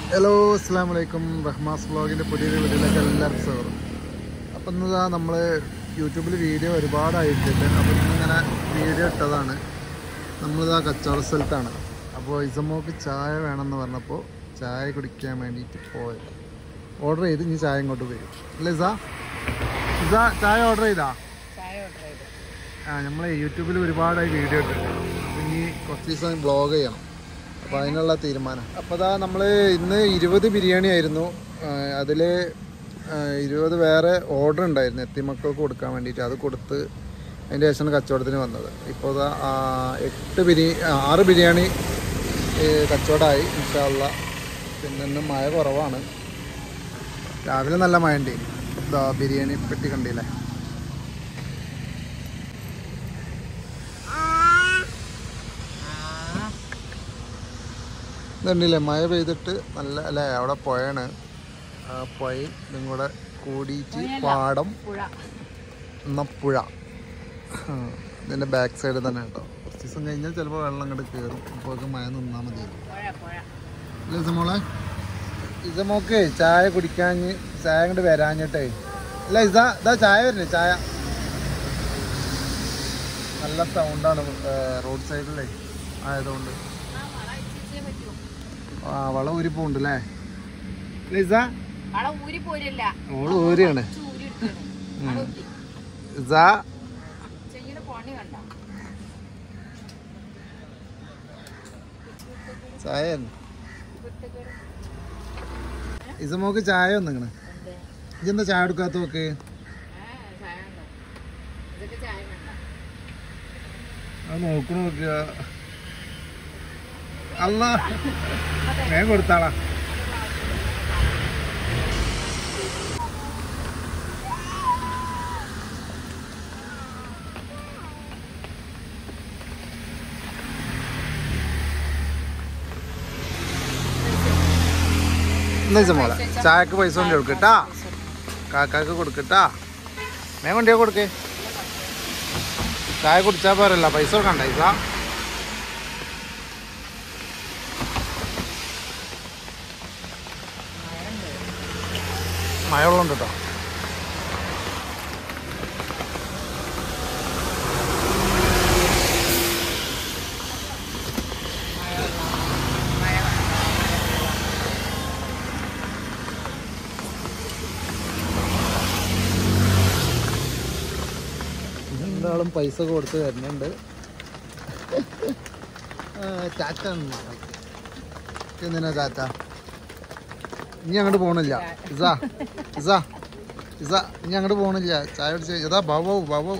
Hello അസ്സാം വലൈക്കും. റഹ്മാസ് വ്ളോഗിൻ്റെ പുതിയൊരു വീഡിയോയിലേക്ക് എല്ലാവർക്കും സ്വാഗതം. അപ്പം ഇന്നതാ നമ്മൾ യൂട്യൂബിൽ വീഡിയോ ഒരുപാടായിട്ടുണ്ട്. അപ്പോൾ ഇന്നിങ്ങനെ വീഡിയോ ഇട്ടതാണ്. നമ്മളിതാ കച്ചവട സ്ഥലത്താണ്. അപ്പോൾ ഇസമോക്ക് ചായ വേണമെന്ന് പറഞ്ഞപ്പോൾ ചായ കുടിക്കാൻ വേണ്ടിയിട്ട് പോയത്. ഓർഡർ ചെയ്ത് ഇനി ചായ ഇങ്ങോട്ട് വരും അല്ലേ ഇസ ചായ ഓർഡർ ചെയ്താ? നമ്മൾ യൂട്യൂബിൽ ഒരുപാടായി വീഡിയോ ഇട്ടിട്ടുണ്ട്. അപ്പം ഇനി കുറച്ച് ദിവസം വ്ളോഗ് ചെയ്യണം. അപ്പോൾ അതിനുള്ള തീരുമാനം. അപ്പോൾ അതാ നമ്മൾ ഇന്ന് 20 ബിരിയാണി ആയിരുന്നു. അതിൽ 20 വേറെ ഓർഡർ ഉണ്ടായിരുന്നു എത്തിമക്കൾക്ക് കൊടുക്കാൻ വേണ്ടിയിട്ട്. അത് കൊടുത്ത് അതിൻ്റെ ശേഷമാണ് കച്ചവടത്തിന് വന്നത്. ഇപ്പോൾ അതാ 6 ബിരിയാണി കച്ചവടമായി ഇൻഷാ അല്ലാ. പിന്നെ ഇന്ന് മഴ കുറവാണ്. രാവിലെ നല്ല മഴ ഉണ്ട്. ഇതാ ബിരിയാണി പെട്ടി കണ്ടില്ലേ. ഇതുണ്ടല്ലേ മഴ പെയ്തിട്ട് നല്ല അല്ലേ. അവിടെ പുഴയാണ്. ആ പുഴ ഇതും കൂടെ കൂടിയിട്ട് പാടം പുഴ ഇതിൻ്റെ ബാക്ക് സൈഡ് തന്നെ കേട്ടോ. കുറച്ച് ദിവസം കഴിഞ്ഞാൽ ചിലപ്പോൾ വെള്ളം അങ്ങോട്ട് കയറും. അപ്പോൾ മഴ നിന്നാൽ മതി. അല്ലേ ഇസമോളെ? ഇസമോക്ക് ചായ കുടിക്കാൻ ചായ അങ്ങോട്ട് വരാഞ്ഞിട്ടേ. അല്ല ഇതാ ചായ വരുന്നേ. ചായ നല്ല സൗണ്ടാണ് റോഡ് സൈഡിലേ ആയതുകൊണ്ട്. വളം ഊരി പോണ്ട് അല്ലേ ലിസ? ഓള് ഊരിയാണ്. ചായ ഇസമോക്ക് ചായ വന്നിങ്ങനെ. ഇതെന്താ ചായ എടുക്കാത്ത നോക്ക്? അത് നോക്കുക. അല്ല ഞാൻ കൊടുത്താളാ. എന്താ മോളെ ചായക്ക് പൈസ കൊണ്ട് കൊടുക്കട്ടാ. കാക്കാക്ക് കൊടുക്കട്ടാ. ഞാൻ കൊണ്ടേ കൊടുക്കേ. ചായ കുടിച്ചാൽ പോരല്ല, പൈസ കൊടുക്കണ്ട. ഇസ മഴ വെള്ളം കേട്ടോ. രണ്ടാളും പൈസ കൊടുത്ത് തരുന്നുണ്ട്. ചാറ്റ എന്തിനാ ചാറ്റ? ഇനി അങ്ങോട്ട് പോണില്ല ഇനി അങ്ങോട്ട് പോണില്ല. ചായ കുടിച്ച് ഇതാ ബാബു.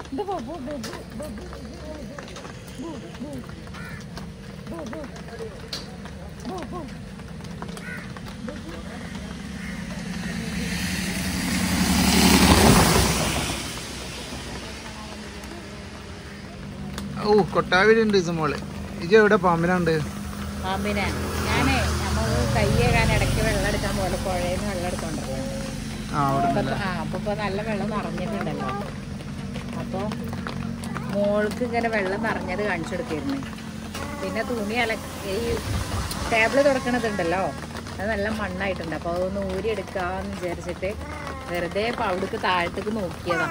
ഓ കൊട്ടാവിലുണ്ട് ഇസമോള്. ഇജ എവിടെ പാമ്പിനുണ്ട്? പാമ്പിനെ ഞാനേ നമ്മള് കയ്യേകാൻ ഇടയ്ക്ക് വെള്ളം എടുക്കാൻ പോലെ പുഴയിന്ന് വെള്ളം എടുത്തോണ്ടല്ലോ. അപ്പൊ നല്ല വെള്ളം നിറഞ്ഞിട്ടുണ്ടല്ലോ. അപ്പൊ മോൾക്ക് ഇങ്ങനെ വെള്ളം നിറഞ്ഞത് കാണിച്ചെടുക്കായിരുന്നു. പിന്നെ തുണി ഈ ടേബിള് തുറക്കണതുണ്ടല്ലോ, അത് നല്ല മണ്ണായിട്ടുണ്ട്. അപ്പൊ അതൊന്ന് ഊരി എടുക്കാന്ന് വിചാരിച്ചിട്ട് വെറുതെ അവിടേക്ക് താഴത്തേക്ക് നോക്കിയതാ.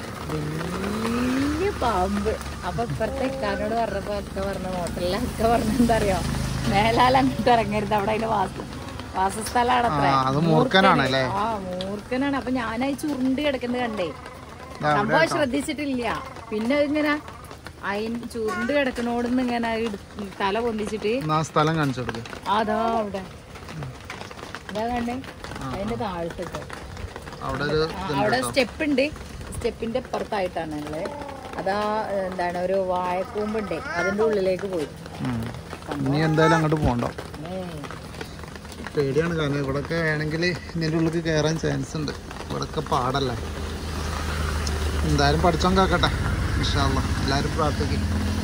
വലിയ പാമ്പ്. അപ്പൊ ഇപ്പുറത്തെ ഇക്കാനോട് പറഞ്ഞപ്പോ ഒക്കെ പറഞ്ഞ ഹോട്ടലിലെ ഒക്കെ പറഞ്ഞ എന്താ അറിയോ, മേലാൽ അങ്ങോട്ട് ഇറങ്ങരുത്, അവിടെ അതിന്റെ വാസസ്ഥലാണ് അത്ര. മൂർഖനാണ്. അപ്പൊ ഞാനായി ചുരുണ്ട് കിടക്കുന്നത് കണ്ടേ. സംഭവം ശ്രദ്ധിച്ചിട്ടില്ല. പിന്നെ ഇങ്ങനെ ചുരുണ്ട് കിടക്കണോടുന്ന് ഇങ്ങനെ തല പൊന്തിച്ചിട്ട് സ്ഥലം കാണിച്ചു കൊടുക്കും. അതാ അവിടെ ഇതാ കണ്ടേ, അതിന്റെ താഴത്തിട്ട് അവിടെ സ്റ്റെപ്പ് ഉണ്ട്. സ്റ്റെപ്പിന്റെ അപ്പുറത്തായിട്ടാണ് ഉള്ളത്. അതാ എന്താണ് ഒരു വാഴക്കൂമ്പുണ്ട്, അതിന്റെ ഉള്ളിലേക്ക് പോയി. ഇനി എന്തായാലും അങ്ങോട്ട് പോകണ്ടോ? പേടിയാണ്. കാരണം ഇവിടൊക്കെ വേണമെങ്കിൽ ഇതിൻ്റെ ഉള്ളിൽ കയറാൻ ചാൻസ് ഉണ്ട്. ഇവിടൊക്കെ പാടല്ലേ. എന്തായാലും പഠിച്ചോൻ കാക്കട്ടെ ഇൻഷാ അല്ലാ. എല്ലാവരും പ്രാർത്ഥിക്കും.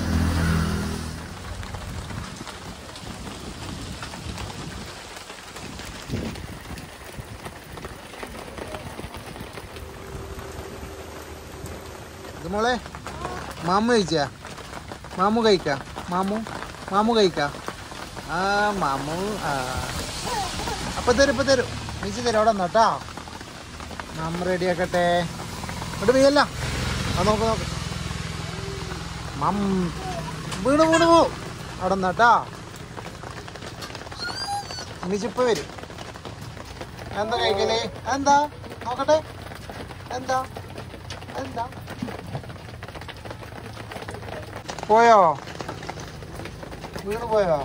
ഇത് മോളെ മാമു കഴിച്ചാ? മാമു കഴിക്കാം. മാമു കഴിക്കാം. ആ മാമു ഇപ്പം തരും മിച്ചി തരും അവിടെ നിന്നോട്ടോ. നമ്മ റെഡിയാക്കട്ടെ. ഇവിടെ വീയല്ല. അത് നോക്ക് മം വീണ് പോ അവിടെ നിന്നോട്ടോ. മിച്ചിപ്പ വരും. എന്താ കഴിക്കലേ? എന്താ നോക്കട്ടെ. എന്താ പോയോ? വീണ് പോയോ?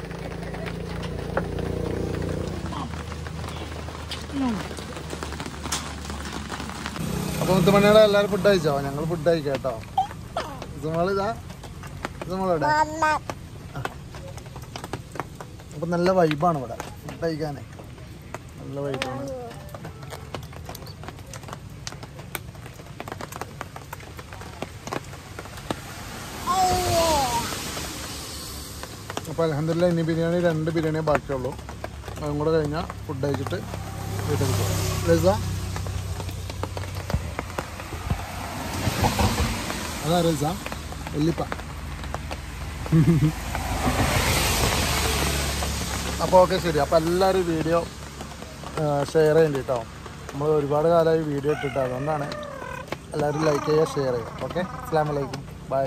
അപ്പോൾ മുത്തുമണിയുടെ എല്ലാവരും ഫുഡ് കഴിച്ചോ? ഞങ്ങൾ ഫുഡ് കഴിക്കാം കേട്ടോ. ഇതാ ഇതെവിടെ? അപ്പം നല്ല വൈബാണ് ഇവിടെ ഫുഡ് കഴിക്കാനേ. നല്ല വൈബാണ്. അപ്പോൾ അൽഹംദുലില്ലാ ഇനി ബിരിയാണി 2 ബിരിയാണിയേ ബാക്കിയുള്ളൂ. അതും കൂടെ കഴിഞ്ഞാൽ ഫുഡ് കഴിച്ചിട്ട് വീട്ടിൽ പോകാം. അതാ റസ വല്ലിപ്പ. അപ്പോൾ ഓക്കെ ശരി. അപ്പോൾ എല്ലാവരും വീഡിയോ ഷെയർ ചെയ്യേണ്ടി കേട്ടോ. നമ്മൾ ഒരുപാട് കാലമായി വീഡിയോ ഇട്ടിട്ട്, അതുകൊണ്ടാണ് എല്ലാവരും ലൈക്ക് ചെയ്യുക, ഷെയർ ചെയ്യുക. ഓക്കെ, അസ്സലാമു അലൈക്കും, ബൈ.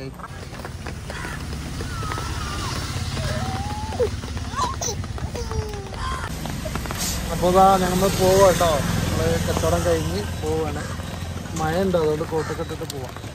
അപ്പോൾ ഇതാ ഞങ്ങൾ പോവാം കേട്ടോ. നമ്മൾ കച്ചവടം കഴിഞ്ഞ് പോവാണ്. മഴ ഉണ്ട്, അതുകൊണ്ട് കോട്ടൊക്കെ ഇട്ടിട്ട് പോവാം.